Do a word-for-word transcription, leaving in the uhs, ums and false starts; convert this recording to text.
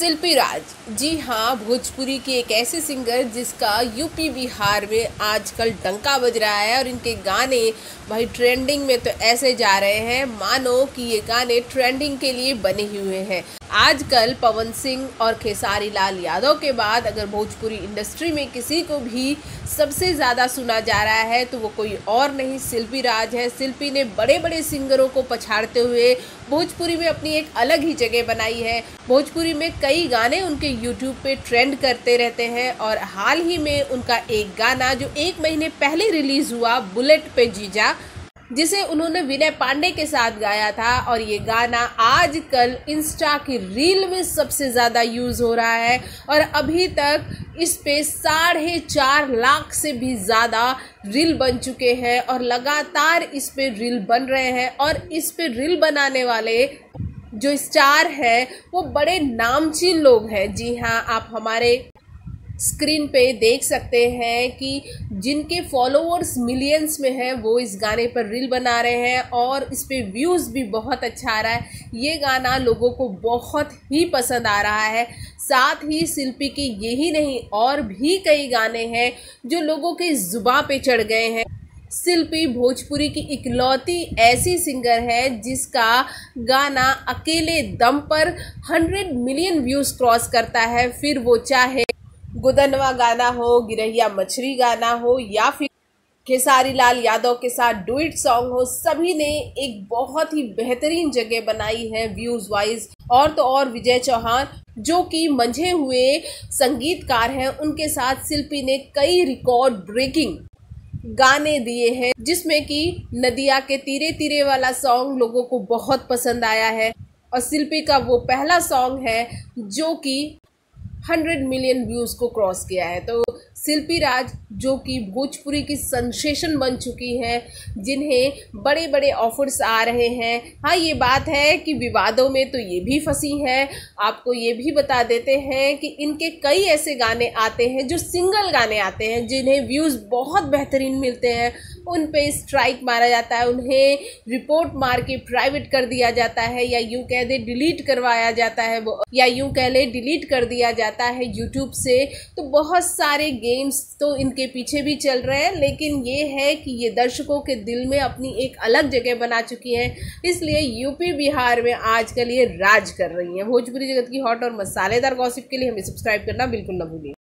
शिल्पी राज, जी हाँ, भोजपुरी की एक ऐसी सिंगर जिसका यूपी बिहार में आजकल डंका बज रहा है और इनके गाने भाई ट्रेंडिंग में तो ऐसे जा रहे हैं मानो कि ये गाने ट्रेंडिंग के लिए बने हुए हैं। आजकल पवन सिंह और खेसारी लाल यादव के बाद अगर भोजपुरी इंडस्ट्री में किसी को भी सबसे ज़्यादा सुना जा रहा है तो वो कोई और नहीं शिल्पी राज है। शिल्पी ने बड़े बड़े सिंगरों को पछाड़ते हुए भोजपुरी में अपनी एक अलग ही जगह बनाई है। भोजपुरी में कई गाने उनके यूट्यूब पे ट्रेंड करते रहते हैं और हाल ही में उनका एक गाना जो एक महीने पहले रिलीज़ हुआ, बुलेट पे जीजा, जिसे उन्होंने विनय पांडे के साथ गाया था, और ये गाना आजकल इंस्टा की रील में सबसे ज़्यादा यूज़ हो रहा है और अभी तक इस पे साढ़े चार लाख से भी ज़्यादा रील बन चुके हैं और लगातार इस पे रील बन रहे हैं। और इस पे रील बनाने वाले जो स्टार हैं वो बड़े नामचीन लोग हैं। जी हाँ, आप हमारे स्क्रीन पे देख सकते हैं कि जिनके फॉलोअर्स मिलियंस में हैं वो इस गाने पर रील बना रहे हैं और इस पे व्यूज़ भी बहुत अच्छा आ रहा है। ये गाना लोगों को बहुत ही पसंद आ रहा है। साथ ही शिल्पी के यही नहीं और भी कई गाने हैं जो लोगों के जुबां पे चढ़ गए हैं। शिल्पी भोजपुरी की इकलौती ऐसी सिंगर है जिसका गाना अकेले दम पर हंड्रेड मिलियन व्यूज़ क्रॉस करता है, फिर वो चाहे गुदनवा गाना हो, गिरहिया मछली गाना हो या फिर खेसारी लाल यादव के साथ डुएट सॉन्ग हो, सभी ने एक बहुत ही बेहतरीन जगह बनाई है व्यूज़ वाइज। और तो और विजय चौहान जो कि मंझे हुए संगीतकार हैं, उनके साथ शिल्पी ने कई रिकॉर्ड ब्रेकिंग गाने दिए हैं, जिसमें कि नदिया के तीरे तीरे वाला सॉन्ग लोगों को बहुत पसंद आया है और शिल्पी का वो पहला सॉन्ग है जो कि हंड्रेड मिलियन व्यूज़ को क्रॉस किया है। तो शिल्पी राज जो कि भोजपुरी की सेंसेशन बन चुकी है, जिन्हें बड़े बड़े ऑफर्स आ रहे हैं। हाँ, ये बात है कि विवादों में तो ये भी फंसी है। आपको ये भी बता देते हैं कि इनके कई ऐसे गाने आते हैं जो सिंगल गाने आते हैं जिन्हें व्यूज़ बहुत बेहतरीन मिलते हैं, उन पे स्ट्राइक मारा जाता है, उन्हें रिपोर्ट मार के प्राइवेट कर दिया जाता है या यूँ कह दे डिलीट करवाया जाता है वो या यूँ कह ले डिलीट कर दिया जाता है यूट्यूब से। तो बहुत सारे गेम्स तो इनके पीछे भी चल रहे हैं, लेकिन ये है कि ये दर्शकों के दिल में अपनी एक अलग जगह बना चुकी हैं, इसलिए यूपी बिहार में आजकल ये राज कर रही हैं। भोजपुरी जगत की हॉट और मसालेदार गॉसिप के लिए हमें सब्सक्राइब करना बिल्कुल ना भूलिए।